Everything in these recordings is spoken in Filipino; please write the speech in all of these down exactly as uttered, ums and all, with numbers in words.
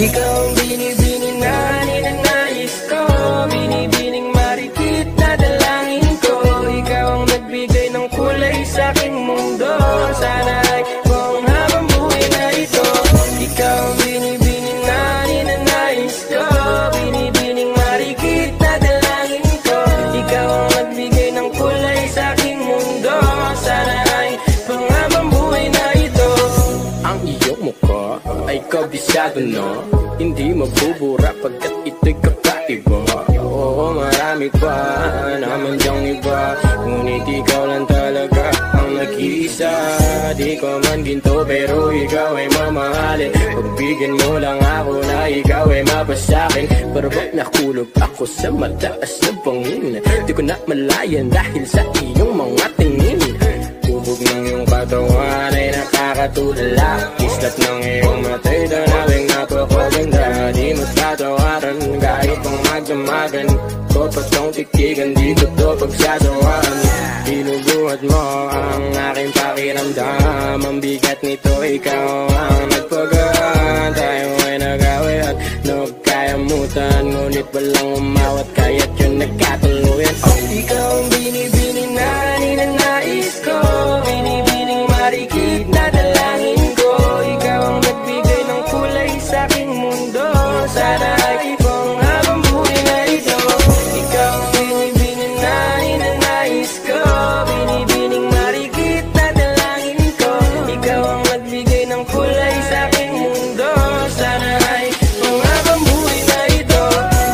Ikaw ang binibining na ninanais ko, binibining marikit na dalangin ko. Ikaw ang nagbigay ng kulay sa aking mundo. Sana ay kung habang buhay na ito. Ikaw ang binibining na ninanais ko, binibining marikit na dalangin ko. Ikaw ang nagbigay ng kulay sa aking mundo. Sana ay kung habang buhay na ito. Ang iyong mukha ay kabisado no, hindi mabubura pagkat ito'y kakaiba. Oo, marami pa naman diyang iba, ngunit ikaw lang talaga ang nag-iisa. Di ko man ginto pero ikaw ay mamahalin. Pagbigyan mo lang ako na ikaw ay mapasakin. Pero ba't nakulog ako sa mataas na bangin? Di ko na malayan dahil sa iyong mga tingin. Hubog ng iyong katawan ay nakakatulala. Kislap ng iyong matay, tanawing napakaganda. Di mo tatawaran kahit pang magdamagan ko pa tong tikigan, di ko to pagsasawaan. Binubuhat mo ang aking pakiramdam. Ang bigat nito, ikaw ang nagpagaan. Tayo ay nag-away at nagkayamutan, ngunit walang umawat kaya't yun nagkatuluyan. Oh. Ikaw ang binibining na ninanais ko, binibining marikit na dalangin ko. Ikaw ang nagbigay ng kulay sa aking mundo. Sana ay kung habang buhay na ito. Ikaw ang binibining na ninanais ko, binibining marikit na dalangin ko. Ikaw ang nagbigay ng kulay sa aking mundo. Sana ay kung habang buhay na ito.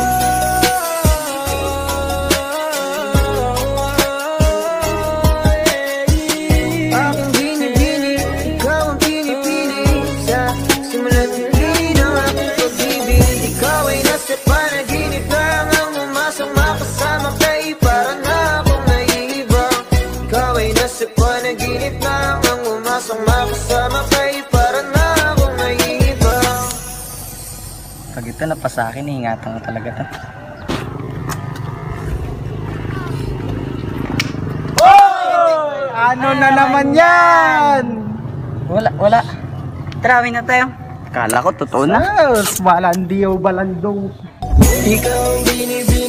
Aking binibini, ikaw ang pinipili. Sa simula't hindi ng aking pag-ibig. Ikaw ay nasa panaginip lang, ang umasang makasama kay para na akong naiibang. Ikaw ay nasa panaginip lang, ang umasang makasama kay para na akong naiibang. Pag ito na pa sa akin, ingatan ko talaga to. Ano na naman yan? Wala, wala. Trawin na tayo. Kala ko totoo na. Yes, balandiyo, balandong. Ikaw ang binibining